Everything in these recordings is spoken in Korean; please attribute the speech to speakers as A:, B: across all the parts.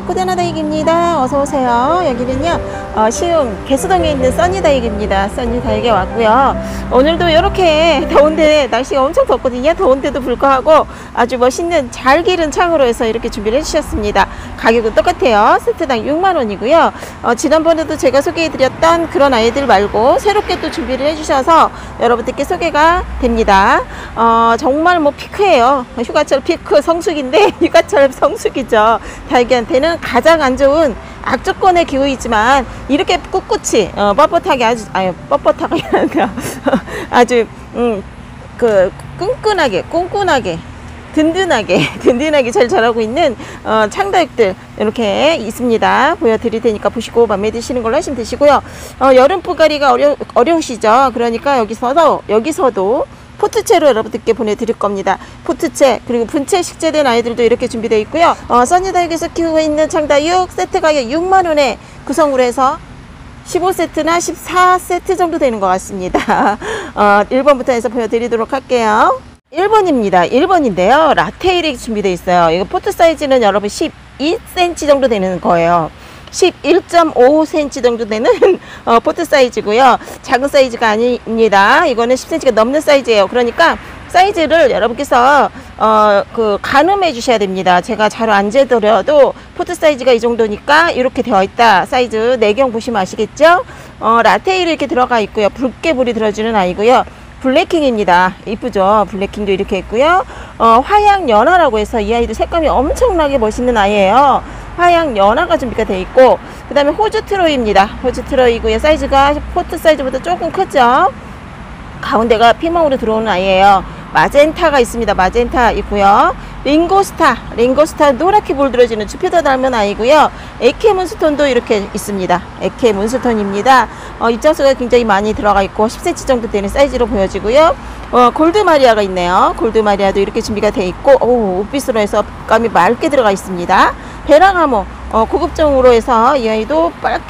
A: 꾸대나다육입니다. 어서오세요. 여기는요 시흥 개수동에 있는 써니다육입니다. 써니다육에 왔고요. 오늘도 이렇게 더운데 날씨가 엄청 덥거든요. 더운데도 불구하고 아주 멋있는 잘 기른 창으로 해서 이렇게 준비를 해주셨습니다. 가격은 똑같아요. 세트당 6만원이고요 지난번에도 제가 소개해드렸던 그런 아이들 말고 새롭게 또 준비를 해주셔서 여러분들께 소개가 됩니다. 정말 뭐 피크예요. 휴가철 피크 성수기인데 휴가철 성수기죠. 다육이한테는 가장 안 좋은 악조건의 기후이지만 이렇게 꿋꿋이 뻣뻣하게 뻣뻣하게 아니라 아주 끈끈하게 든든하게 잘 자라고 있는 창다육들 이렇게 있습니다. 보여드릴 테니까 보시고 맘에 드시는 걸로 하시면 되시고요. 여름 뿌가리가 어려우시죠. 그러니까 여기서도 포트채로 여러분들께 보내드릴 겁니다. 포트채 그리고 분채 식재된 아이들도 이렇게 준비되어 있고요. 써니다육에서 키우고 있는 창다육 세트 가격 6만원에 구성으로 해서 15세트나 14세트 정도 되는 것 같습니다. 1번부터 해서 보여드리도록 할게요. 1번입니다. 1번인데요. 라테일이 준비되어 있어요. 이거 포트 사이즈는 여러분 12cm 정도 되는 거예요. 11.5cm 정도 되는 포트 사이즈고요. 작은 사이즈가 아닙니다. 이거는 10cm가 넘는 사이즈예요. 그러니까 사이즈를 여러분께서 가늠해 주셔야 됩니다. 제가 잘 안 재드려도 포트 사이즈가 이 정도니까 이렇게 되어 있다. 사이즈 내경 보시면 아시겠죠? 라테일이 이렇게 들어가 있고요. 붉게 불이 들어주는 아이고요. 블랙킹입니다. 이쁘죠? 블랙킹도 이렇게 있고요. 화양 연화라고 해서 이 아이도 색감이 엄청나게 멋있는 아이예요. 화양 연화가 준비가 되어 있고, 그 다음에 호주 트로이입니다. 호주 트로이고요. 사이즈가 포트 사이즈보다 조금 크죠? 가운데가 피멍으로 들어오는 아이예요. 마젠타가 있습니다. 마젠타 있고요. 링고스타 노랗게 물들어지는 주피터 닮은 아이고요. 에케 문스톤도 이렇게 있습니다. 에케 문스톤입니다. 입장수가 굉장히 많이 들어가 있고 10cm 정도 되는 사이즈로 보여지고요. 골드 마리아가 있네요. 골드 마리아도 이렇게 준비가 되어 있고, 옷빛으로 해서 감이 맑게 들어가 있습니다. 베랑하모 고급종으로 해서 이 아이도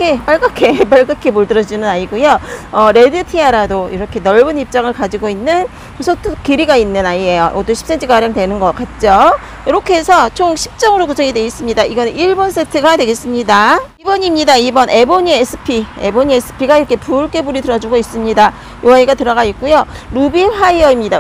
A: 빨갛게 물들어지는 아이고요. 레드 티아라도 이렇게 넓은 입장을 가지고 있는 소트 길이가 있는 아이예요. 이것도 10cm 가량 되는 것 같죠. 이렇게 해서 총 10종으로 구성이 되어 있습니다. 이거는 1번 세트가 되겠습니다. 2번입니다. 2번 에보니 SP가 이렇게 붉게 불이 들어주고 있습니다. 이 아이가 들어가 있고요. 루비 화이어입니다.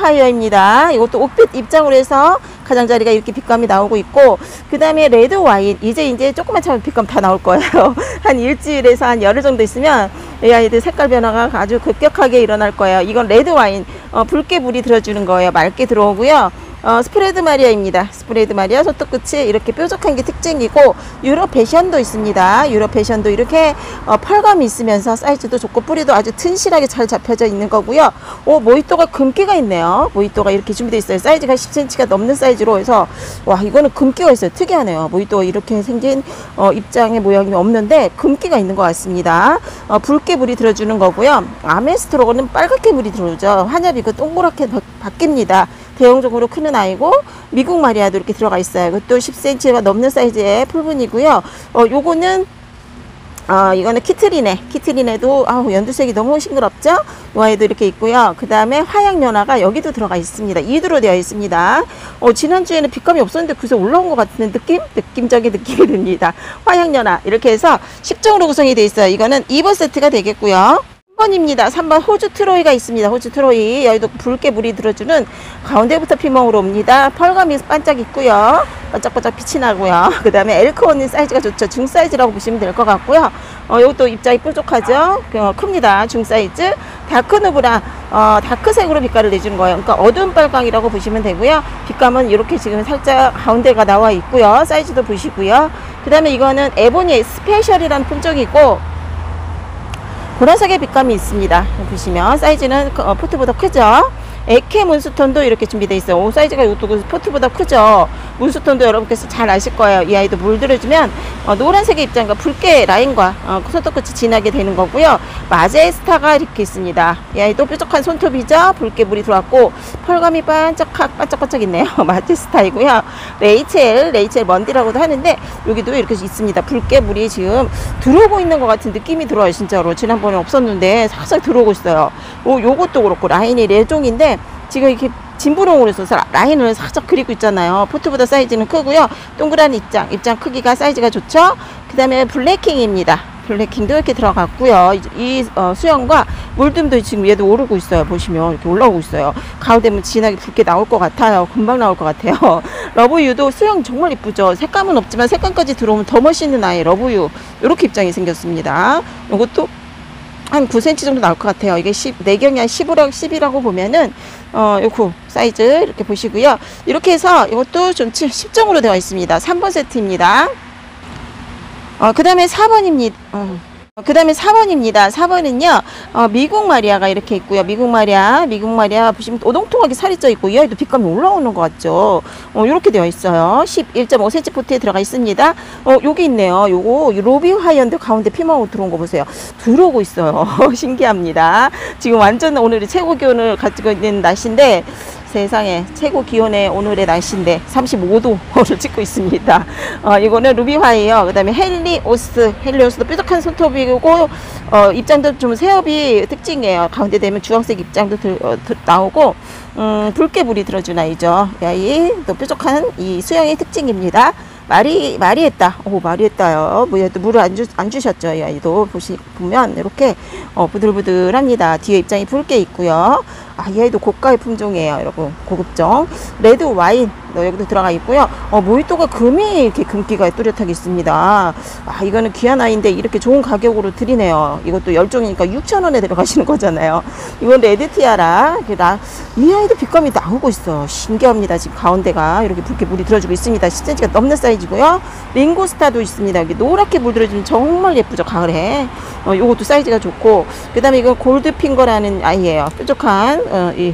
A: 이것도 옷빛 입장으로 해서 가장자리가 이렇게 빛감이 나오고 있고, 그 다음에 레드 와인 이제 조금만 참으면 빛감 다 나올 거예요. 한 일주일에서 한 열흘 정도 있으면 이 아이들 색깔 변화가 아주 급격하게 일어날 거예요. 이건 레드 와인 붉게 불이 들어주는 거예요. 맑게 들어오고요. 스프레드 마리아입니다. 스프레드 마리아 소뚜끝이 이렇게 뾰족한 게 특징이고, 유럽 패션도 있습니다. 유럽 패션도 이렇게 펄감이 있으면서 사이즈도 좋고 뿌리도 아주 튼실하게 잘 잡혀져 있는 거고요. 모히또가 금기가 있네요. 모히또가 이렇게 준비되어 있어요. 사이즈가 10cm가 넘는 사이즈로 해서, 와, 이거는 금기가 있어요. 특이하네요. 모히또가 이렇게 생긴 입장의 모양이 없는데 금기가 있는 것 같습니다. 붉게 불이 들어주는 거고요. 아메스트로는 빨갛게 불이 들어오죠. 환엽이 동그랗게 바뀝니다. 대형적으로 크는 아이고, 미국 마리아도 이렇게 들어가 있어요. 이것도 10cm가 넘는 사이즈의 풀분이고요. 이거는 키트리네도 연두색이 너무 싱그럽죠? 이 아이도 이렇게 있고요. 그 다음에 화양연화가 여기도 들어가 있습니다. 2두로 되어 있습니다. 지난주에는 빛감이 없었는데 그래서 올라온 것 같은 느낌적인 느낌이 듭니다. 화양연화 이렇게 해서 10종으로 구성이 되어 있어요. 이거는 2번 세트가 되겠고요. 3번입니다. 3번 호주 트로이가 있습니다. 호주 트로이 여기도 붉게 물이 들어주는, 가운데부터 피멍으로 옵니다. 펄감이 반짝 있고요. 반짝반짝 빛이 나고요. 그 다음에 엘크원은 사이즈가 좋죠. 중 사이즈라고 보시면 될 것 같고요. 이것도 입장이 뾰족하죠. 큽니다. 중 사이즈. 다크누브라 다크색으로 빛깔을 내주는 거예요. 그러니까 어두운 빨강이라고 보시면 되고요. 빛감은 이렇게 지금 살짝 가운데가 나와 있고요. 사이즈도 보시고요. 그 다음에 이거는 에보니 스페셜이라는 품종이고, 보라색의 빛감이 있습니다. 보시면 사이즈는 포트보다 크죠. 에케 문스톤도 이렇게 준비되어 있어요. 사이즈가 이것도 포트보다 크죠. 문스톤도 여러분께서 잘 아실 거예요. 이 아이도 물들어주면 노란색의 입장과 붉게 라인과 손톱끝이 진하게 되는 거고요. 마제스타가 이렇게 있습니다. 이 아이도 뾰족한 손톱이죠. 붉게 물이 들어왔고 펄감이 반짝반짝 있네요. 마제스타이고요. 레이첼 먼디라고도 하는데 여기도 이렇게 있습니다. 붉게 물이 지금 들어오고 있는 것 같은 느낌이 들어요. 진짜로 지난번에 없었는데 살짝 들어오고 있어요. 요것도 그렇고 라인이 레종인데 지금 이렇게 진분홍으로 해서 라인을 살짝 그리고 있잖아요. 포트보다 사이즈는 크고요. 동그란 입장 크기가 사이즈가 좋죠. 그 다음에 블랙킹입니다. 블랙킹도 이렇게 들어갔고요. 이 수영과 물듬도 지금 얘도 오르고 있어요. 보시면 이렇게 올라오고 있어요. 가을 되면 진하게 붉게 나올 것 같아요. 금방 나올 것 같아요. 러브유도 수영 정말 이쁘죠. 색감은 없지만 색감까지 들어오면 더 멋있는 아이 러브유 이렇게 입장이 생겼습니다. 이것도 한 9cm 정도 나올 것 같아요. 이게 내경이 한 10이라고 보면은 요거 사이즈 이렇게 보시고요. 이렇게 해서 이것도 좀 10정으로 되어 있습니다. 3번 세트입니다. 그 다음에 4번입니다. 그 다음에 4번입니다. 4번은요, 미국 마리아가 이렇게 있고요. 미국 마리아 보시면 오동통하게 살이 쪄 있고, 이 아이도 빛감이 올라오는 것 같죠. 이렇게 되어 있어요. 11.5cm 포트에 들어가 있습니다. 여기 있네요. 요거, 로비 하이언드 가운데 피망으로 들어온 거 보세요. 들어오고 있어요. 신기합니다. 지금 완전 오늘의 최고 기온을 가지고 있는 날씨인데, 세상에 최고 기온의 오늘의 날씨인데 35도를 찍고 있습니다. 이거는 루비 화이어, 그 다음에 헬리오스도 뾰족한 손톱이고, 입장도 좀 새업이 특징이에요. 가운데 되면 주황색 입장도 나오고, 붉게 물이 들어준 아이죠. 이 아이 또 뾰족한 이 수영의 특징입니다. 마리했다. 마리했다요. 또 물을 안 주셨죠. 이 아이도 보면 이렇게 부들부들합니다. 뒤에 입장이 붉게 있고요. 이 아이도 고가의 품종이에요, 여러분. 고급종. 레드 와인 여기도 들어가 있고요. 모히또가 금이 이렇게 금기가 뚜렷하게 있습니다. 이거는 귀한 아이인데 이렇게 좋은 가격으로 드리네요. 이것도 10종이니까 6,000원에 들어가시는 거잖아요. 이건 레드 티아라. 이 아이도 빛감이 나오고 있어. 신기합니다. 지금 가운데가 이렇게 붉게 물이 들어주고 있습니다. 10cm가 넘는 사이즈고요. 링고스타도 있습니다. 여기 노랗게 물 들어주면 정말 예쁘죠, 가을에. 요것도 사이즈가 좋고, 그 다음에 이건 골드핑거라는 아이예요. 뾰족한 이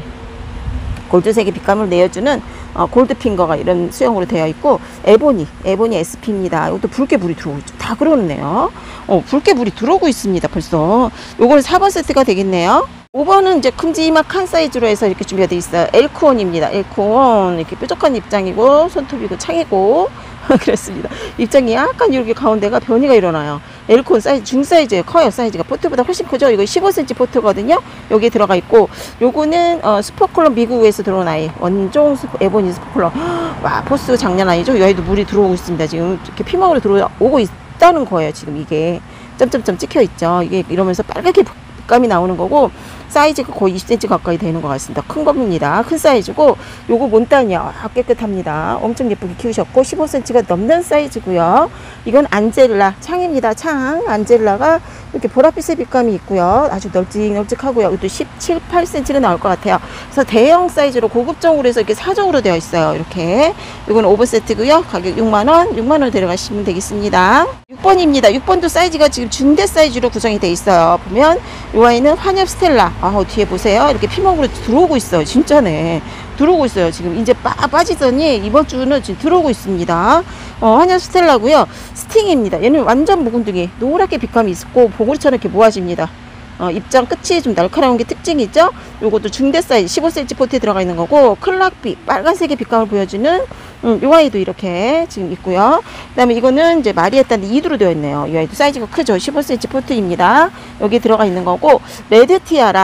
A: 골드색의 빛감을 내어주는 골드핑거가 이런 수영으로 되어 있고, 에보니 SP입니다. 이것도 붉게 물이 들어오고 있죠. 다 그렇네요. 붉게 물이 들어오고 있습니다. 벌써 요거는 4번 세트가 되겠네요. 5번은 이제 큼지막한 사이즈로 해서 이렇게 준비가 되어 있어요. 엘코온입니다. 엘코온 이렇게 뾰족한 입장이고 손톱이고 창이고 그렇습니다. 입장이 약간 이렇게 가운데가 변이가 일어나요. 엘코온 사이즈 중사이즈예요. 커요. 사이즈가 포트보다 훨씬 크죠. 이거 15cm 포트거든요. 여기에 들어가 있고, 요거는 스포클러 미국에서 들어온 아이 원종 에보니 스포클러. 와, 포스 장난 아니죠. 이 아이도 물이 들어오고 있습니다. 지금 이렇게 피망으로 들어오고 있다는 거예요. 지금 이게 점점점 찍혀 있죠. 이게 이러면서 빨갛게 빛감이 나오는 거고, 사이즈가 거의 20cm 가까이 되는 것 같습니다. 큰 겁니다. 큰 사이즈고, 요거 몬타냐 깨끗합니다. 엄청 예쁘게 키우셨고 15cm가 넘는 사이즈고요. 이건 안젤라 창입니다. 창 안젤라가 이렇게 보랏빛의 빛감이 있고요. 아주 널찍널찍하고요. 이것도 17, 8cm가 나올 것 같아요. 그래서 대형 사이즈로 고급종으로 해서 이렇게 4종으로 되어 있어요. 이렇게. 이건 5번 세트고요. 가격 6만원, 6만원 데려가시면 되겠습니다. 6번입니다. 6번도 사이즈가 지금 중대 사이즈로 구성이 되어 있어요. 보면 이 아이는 환엽 스텔라. 뒤에 보세요. 이렇게 피멍으로 들어오고 있어요. 진짜네. 들어오고 있어요. 지금 이제 빠지더니 이번 주는 지금 들어오고 있습니다. 환엽 스텔라고요. 스팅입니다. 얘는 완전 묵은둥이 노랗게 빛감이 있고 보글처럼 이렇게 모아집니다. 입장 끝이 좀 날카로운 게 특징이죠. 요것도 중대 사이즈 15cm 포트에 들어가 있는 거고, 클락빛 빨간색의 빛감을 보여주는 요 아이도 이렇게 지금 있고요. 그 다음에 이거는 이제 마리에타인데 2두로 되어 있네요. 이 아이도 사이즈가 크죠. 15cm 포트입니다. 여기 들어가 있는 거고, 레드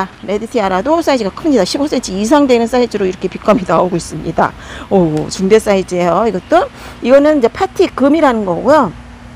A: 티아라도 사이즈가 큽니다. 15cm 이상 되는 사이즈로 이렇게 빛감이 나오고 있습니다. 중대 사이즈예요. 이거는 이제 파티 금이라는 거고요.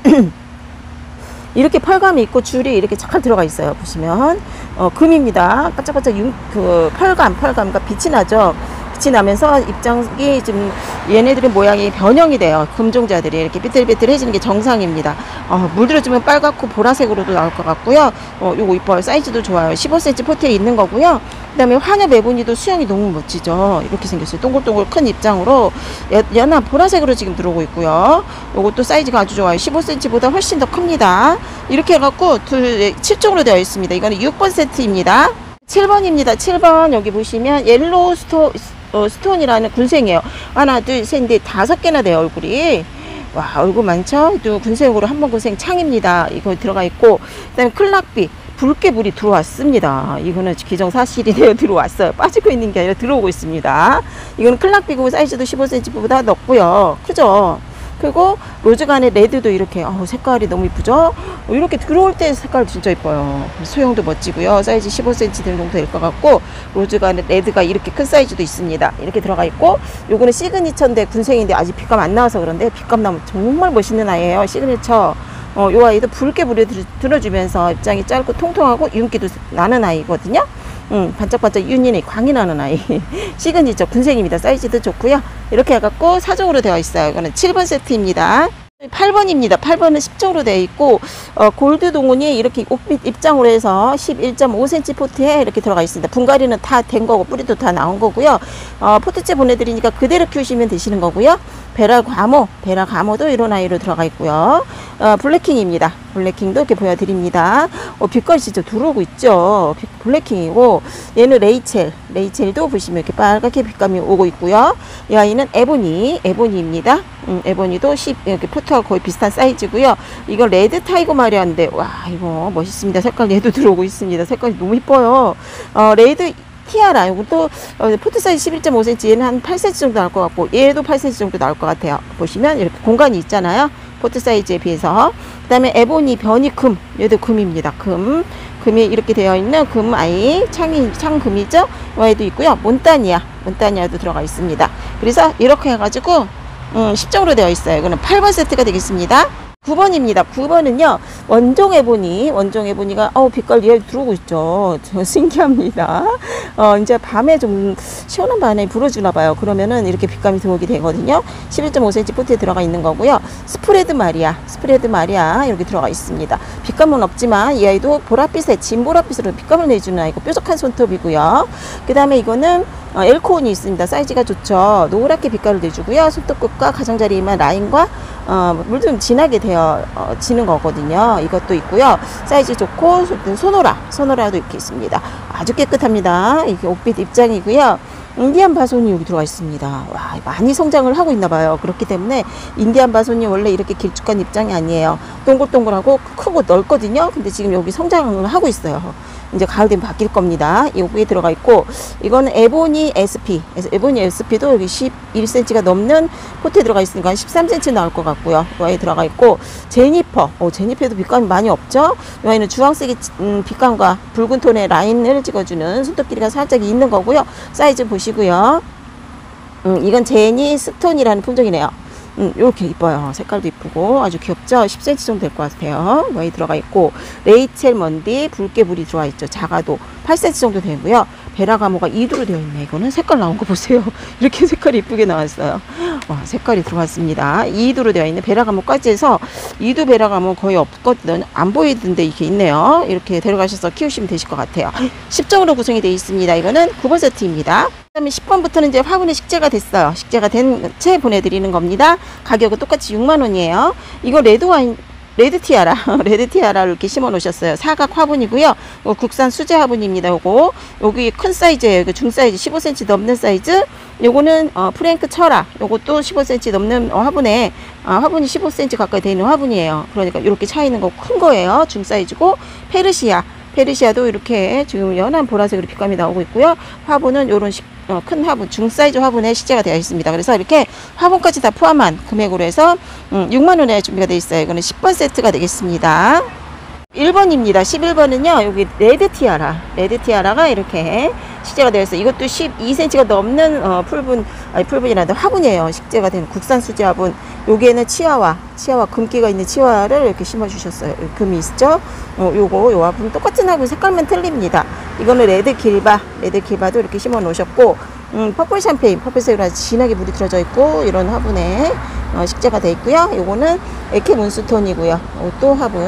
A: 이렇게 펄감이 있고 줄이 이렇게 잘 들어가 있어요. 보시면 금입니다. 반짝반짝 펄감과 빛이 나죠. 빛이 나면서 입장이 좀 얘네들의 모양이 변형이 돼요. 금종자들이 이렇게 삐뚤삐뚤해지는 게 정상입니다. 물 들어주면 빨갛고 보라색으로도 나올 것 같고요. 요거 이뻐요. 사이즈도 좋아요. 15cm 포트에 있는 거고요. 그 다음에 환엽 에보니도 수영이 너무 멋지죠. 이렇게 생겼어요. 동글동글 큰 입장으로 연한 보라색으로 지금 들어오고 있고요. 요것도 사이즈가 아주 좋아요. 15cm보다 훨씬 더 큽니다. 이렇게 해갖고 7종으로 되어 있습니다. 이거는 6번 세트입니다. 7번입니다. 7번 여기 보시면 옐로우 스톤이라는 군생이에요. 하나, 둘, 셋, 넷, 5개나 돼요. 얼굴이. 와, 얼굴 많죠? 또 군생으로 한번 군생 창입니다. 이거 들어가 있고, 그 다음에 클락비 붉게 물이 들어왔습니다. 이거는 기정사실이네요. 들어왔어요. 빠지고 있는 게 아니라 들어오고 있습니다. 이거는 클락비고 사이즈도 15cm보다 넓고요. 크죠? 그리고 로즈간의 레드도 이렇게 색깔이 너무 이쁘죠. 이렇게 들어올 때 색깔 진짜 이뻐요. 소형도 멋지고요. 사이즈 15cm 정도 될 것 같고, 로즈간의 레드가 이렇게 큰 사이즈도 있습니다. 이렇게 들어가 있고, 요거는 시그니처인데 군생인데 아직 빛감 안 나와서 그런데 빛감 나면 정말 멋있는 아이예요. 시그니처. 요 아이도 붉게 불에 들어주면서 입장이 짧고 통통하고 윤기도 나는 아이거든요. 반짝반짝 윤이 광이 나는 아이. 시그니처 군생입니다. 사이즈도 좋고요. 이렇게 해갖고 4종으로 되어 있어요. 이거는 7번 세트입니다. 8번입니다. 8번은 10종으로 되어 있고, 골드 동운이 이렇게 옥빛 입장으로 해서 11.5cm 포트에 이렇게 들어가 있습니다. 분갈이는 다 된 거고, 뿌리도 다 나온 거고요. 포트째 보내드리니까 그대로 키우시면 되시는 거고요. 베라 가모도 이런 아이로 들어가 있고요. 블랙킹입니다. 블랙킹도 이렇게 보여드립니다. 빛깔이 진짜 들어오고 있죠. 블랙킹이고, 얘는 레이첼도 보시면 이렇게 빨갛게 빛감이 오고 있고요. 이 아이는 에보니입니다. 에보니도 이렇게 포트와 거의 비슷한 사이즈고요. 이건 레드 타이거 마리아인데, 와, 이거 멋있습니다. 색깔 얘도 들어오고 있습니다. 색깔이 너무 이뻐요. 레드 티아라, 이것도 포트 사이즈 11.5cm, 얘는 한 8cm 정도 나올 것 같고, 얘도 8cm 정도 나올 것 같아요. 보시면 이렇게 공간이 있잖아요. 포트 사이즈에 비해서. 그 다음에 에보니 변이금, 얘도 금입니다. 금이 이렇게 되어 있는 금 아이, 창금이죠. 와이도 있고요. 몬타니아도 들어가 있습니다. 그래서 이렇게 해가지고 10종으로 되어 있어요. 이거는 8번 세트가 되겠습니다. 9번입니다. 9번은요, 원종 에보니가, 빛깔 얘 들어오고 있죠. 저 신기합니다. 이제 밤에 좀 시원한 밤에 불어주나봐요. 그러면은 이렇게 빛감이 들어오게 되거든요. 11.5cm 포트에 들어가 있는 거고요. 스프레드 마리아, 이렇게 들어가 있습니다. 빛감은 없지만, 이 아이도 진보랏빛으로 빛감을 내주는 아이고, 뾰족한 손톱이고요. 그 다음에 이거는 엘코온이 있습니다. 사이즈가 좋죠. 노랗게 빛깔을 내주고요. 손톱 끝과 가장자리에만 라인과 물 좀 진하게 지는 거거든요. 이것도 있고요. 사이즈 좋고, 소노라도 이렇게 있습니다. 아주 깨끗합니다. 이게 옥빛 입장이고요. 인디안 바손이 여기 들어가 있습니다. 와, 많이 성장을 하고 있나 봐요. 그렇기 때문에 인디안 바손이 원래 이렇게 길쭉한 입장이 아니에요. 동글동글하고 크고 넓거든요. 근데 지금 여기 성장을 하고 있어요. 이제 가을 되면 바뀔 겁니다. 여기에 들어가 있고, 이거는 에보니 SP도 여기 11cm가 넘는 포트에 들어가 있으니까 한 13cm 나올 것 같고요. 여기에 들어가 있고, 제니퍼도 빛감이 많이 없죠? 여기는 주황색의 빛감과 붉은 톤의 라인을 찍어주는 손톱 길이가 살짝 있는 거고요. 사이즈 보시고요. 이건 제니 스톤이라는 품종이네요. 이렇게 이뻐요. 색깔도 이쁘고 아주 귀엽죠. 10cm 정도 될 것 같아요. 많이 들어가 있고, 레이첼 먼디 붉게 불이 들어와 있죠. 작아도 8cm 정도 되고요. 베라가모가 2두로 되어 있네. 이거는 색깔 나온 거 보세요. 이렇게 색깔이 이쁘게 나왔어요. 와, 색깔이 들어갔습니다. 2두로 되어 있는 베라가모까지 해서 2두 베라가모 거의 없거든. 안 보이던데 이렇게 있네요. 이렇게 데려가셔서 키우시면 되실 것 같아요. 10종으로 구성이 되어 있습니다. 이거는 9번 세트입니다. 그다음에 10번부터는 이제 화분에 식재가 됐어요. 식재가 된 채 보내드리는 겁니다. 가격은 똑같이 6만원이에요. 이거 레드 티아라를 이렇게 심어 놓으셨어요. 사각 화분이고요. 국산 수제 화분입니다. 여기 큰 사이즈예요. 중 사이즈 15cm 넘는 사이즈. 요거는 프랭크 철아. 요것도 15cm 넘는 화분에 화분이 15cm 가까이 되는 화분이에요. 그러니까 이렇게 차 있는 거 큰 거예요. 중 사이즈고, 페르시아도 이렇게 지금 연한 보라색으로 빛감이 나오고 있고요. 화분은 요런 큰 화분, 중사이즈 화분에 식재가 되어 있습니다. 그래서 이렇게 화분까지 다 포함한 금액으로 해서 6만원에 준비가 되어 있어요. 이거는 10번 세트가 되겠습니다. 1번입니다. 11번은요, 여기 레드 티아라가 이렇게 식재가 되어 있어요. 이것도 12cm가 넘는 풀분이라는데 화분이에요. 식재가 된 국산 수제 화분. 여기에는 치아와 금기가 있는 치아를 이렇게 심어 주셨어요. 금이 있죠? 요 화분 똑같은 화분, 색깔만 틀립니다. 이거는 레드 길바도 이렇게 심어 놓으셨고, 퍼플 샴페인으로 아주 진하게 물이 들어져 있고, 이런 화분에 식재가 되어 있고요. 요거는 에케 문스톤이고요. 또 화분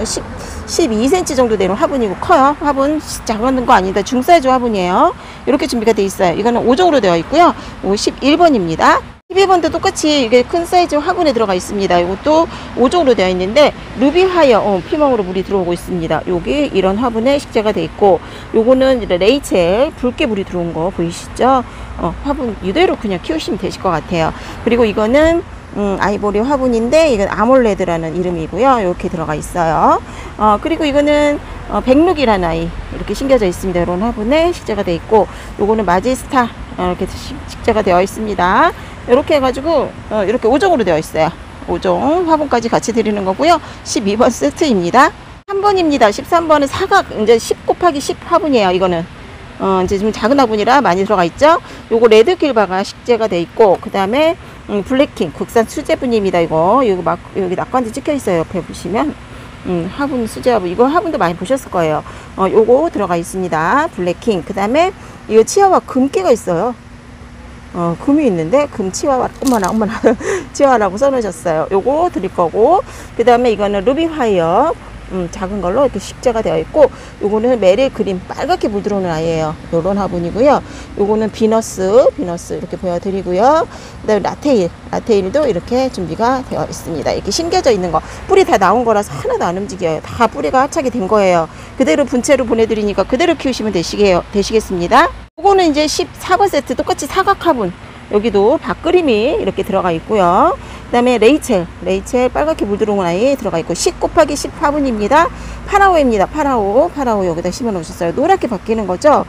A: 12cm 정도 되는 화분이고, 커요. 화분 작은 거 아니다. 중사이즈 화분이에요. 이렇게 준비가 되어 있어요. 이거는 5종으로 되어 있고요. 11번입니다. 12번도 똑같이 이게 큰 사이즈 화분에 들어가 있습니다. 이것도 5종으로 되어 있는데, 루비 하이어 피멍으로 물이 들어오고 있습니다. 여기 이런 화분에 식재가 되어 있고, 요거는 레이첼 붉게 물이 들어온 거 보이시죠? 화분 이대로 그냥 키우시면 되실 것 같아요. 그리고 이거는 아이보리 화분인데, 이건 아몰레드라는 이름이고요. 이렇게 들어가 있어요. 그리고 이거는 백룩이라는 아이 이렇게 심겨져 있습니다. 이런 화분에 식재가 되어 있고, 요거는 마제스타 이렇게 식재가 되어 있습니다. 이렇게 해가지고 이렇게 5종으로 되어 있어요. 5종 화분까지 같이 드리는 거고요. 12번 세트입니다. 3번입니다. 13번은 사각 이제 10 곱하기 10 화분이에요. 이거는 이제 좀 작은 화분이라 많이 들어가 있죠. 요거 레드길바가 식재가 돼 있고, 그 다음에 블랙킹 국산 수제분입니다. 이거 여기 낙관지 찍혀 있어요. 옆에 보시면 화분 수제 화분, 이거 화분도 많이 보셨을 거예요. 요거 들어가 있습니다. 블랙킹. 그 다음에 이거 치아와 금깨가 있어요. 금이 있는데 금 치와와 어머나 치와라고 써놓으셨어요. 요거 드릴 거고, 그 다음에 이거는 루비 화이어 작은 걸로 이렇게 식재가 되어 있고, 요거는 메릴 그린 빨갛게 물 들어오는 아이예요. 요런 화분이고요. 요거는 비너스 이렇게 보여드리고요. 그 다음에 라테일도 이렇게 준비가 되어 있습니다. 이렇게 심겨져 있는 거, 뿌리 다 나온 거라서 하나도 안 움직여요. 다 뿌리가 합착이 된 거예요. 그대로 분체로 보내드리니까 그대로 키우시면 되시겠습니다. 요거는 이제 14번 세트 똑같이 사각 화분, 여기도 밥그림이 이렇게 들어가 있고요. 그 다음에 레이첼 빨갛게 물 들어온 아이 들어가 있고, 10 곱하기 10 화분입니다. 파라오입니다. 파라오 여기다 심어 놓으셨어요. 노랗게 바뀌는 거죠.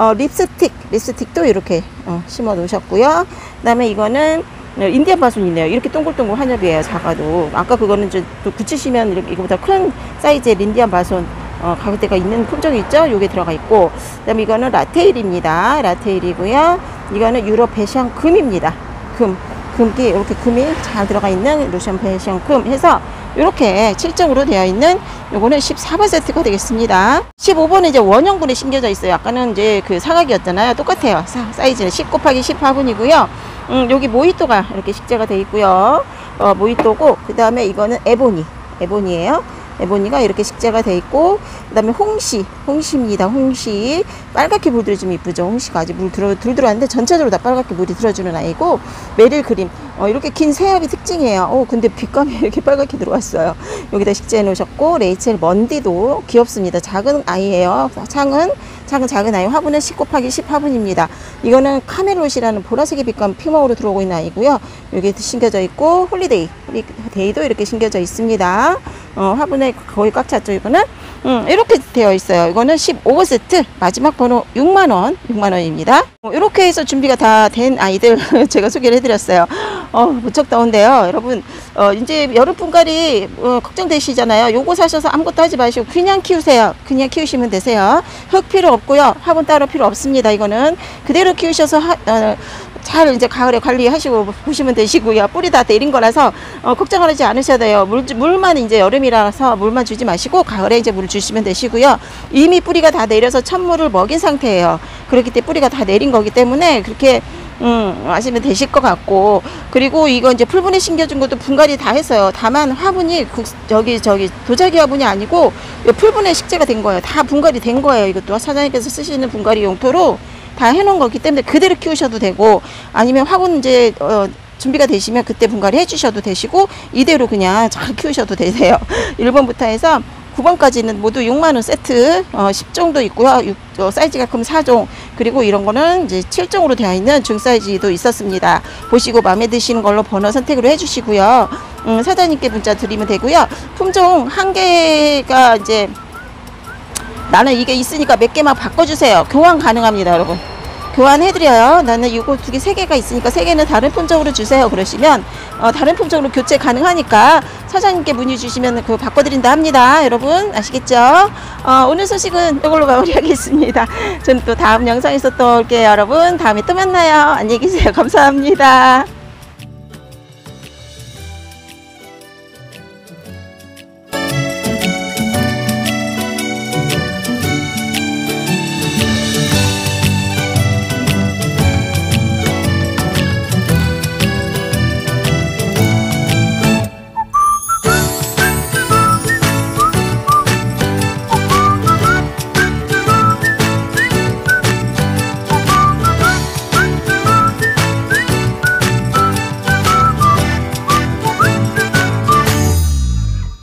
A: 립스틱도 이렇게 심어 놓으셨고요. 그 다음에 이거는 인디안 바순이네요. 이렇게 동글동글 한엽이에요. 작아도. 아까 그거는 또 붙이시면 이렇게 이거보다 큰 사이즈의 인디안 바순 가격대가 있는 품종이 있죠. 요게 들어가 있고, 그 다음에 이거는 라테일입니다. 라테일이고요. 이거는 유럽 배션 금입니다. 금기 이렇게 금이 잘 들어가 있는 루션 배션 금 해서 이렇게 7종으로 되어 있는 요거는 14번 세트가 되겠습니다. 15번은 이제 원형분에 심겨져 있어요. 아까는 이제 그 사각이었잖아요. 똑같아요. 사이즈는 10 곱하기 10 화분이고요. 여기 모히또가 이렇게 식재가 되어 있고요. 모히또고, 그 다음에 이거는 에보니예요. 에보니가 이렇게 식재가 돼 있고, 그 다음에 홍시입니다. 홍시 빨갛게 물 들어주면 이쁘죠. 홍시가 아직 물 들어왔는데 전체적으로 다 빨갛게 물이 들어주는 아이고, 메릴 그림 이렇게 긴 새합이 특징이에요. 근데 빛감이 이렇게 빨갛게 들어왔어요. 여기다 식재해 놓으셨고, 레이첼 먼디도 귀엽습니다. 작은 아이예요. 작은 아이. 화분은 10 곱하기 10 화분입니다. 이거는 카멜롯이라는 보라색의 빛감 피머로 들어오고 있는 아이고요. 여기 심겨져 있고, 홀리데이도 이렇게 심겨져 있습니다. 화분에 거의 꽉 찼죠. 이거는 이렇게 되어 있어요. 이거는 15번 세트 마지막 번호 6만원입니다. 이렇게 해서 준비가 다 된 아이들 제가 소개를 해드렸어요. 무척 더운데요. 여러분 이제 여름 분갈이 걱정되시잖아요. 요거 사셔서 아무것도 하지 마시고 그냥 키우세요. 그냥 키우시면 되세요. 흙 필요 없고요. 화분 따로 필요 없습니다. 이거는 그대로 키우셔서 잘 이제 가을에 관리하시고 보시면 되시고요. 뿌리 다 내린 거라서 걱정하지 않으셔야 돼요. 물만 이제 여름이라서 물만 주지 마시고 가을에 이제 물을 주시면 되시고요. 이미 뿌리가 다 내려서 천물을 먹인 상태예요. 그렇기 때문에 뿌리가 다 내린 거기 때문에 그렇게 하시면 되실 것 같고, 그리고 이거 이제 풀분에 심겨준 것도 분갈이 다 했어요. 다만 화분이 저기 도자기 화분이 아니고 풀분에 식재가 된 거예요. 다 분갈이 된 거예요. 이것도 사장님께서 쓰시는 분갈이 용토로 다 해놓은 거기 때문에 그대로 키우셔도 되고, 아니면 화분 이제 준비가 되시면 그때 분갈이 해주셔도 되시고, 이대로 그냥 잘 키우셔도 되세요. 1번부터 해서 9번까지는 모두 6만원 세트 10종도 있고요. 사이즈가 금 4종, 그리고 이런 거는 이제 7종으로 되어 있는 중사이즈도 있었습니다. 보시고 마음에 드시는 걸로 번호 선택을 해주시고요. 사장님께 문자 드리면 되고요. 품종 한 개가 이제 나는 이게 있으니까 몇 개만 바꿔주세요. 교환 가능합니다. 여러분 교환해드려요. 나는 이거 2개 3개가 있으니까 3개는 다른 품종으로 주세요. 그러시면 다른 품종으로 교체 가능하니까 사장님께 문의 주시면 그거 바꿔드린다 합니다. 여러분 아시겠죠? 오늘 소식은 이걸로 마무리하겠습니다. 저는 또 다음 영상에서 또 올게요. 여러분 다음에 또 만나요. 안녕히 계세요. 감사합니다.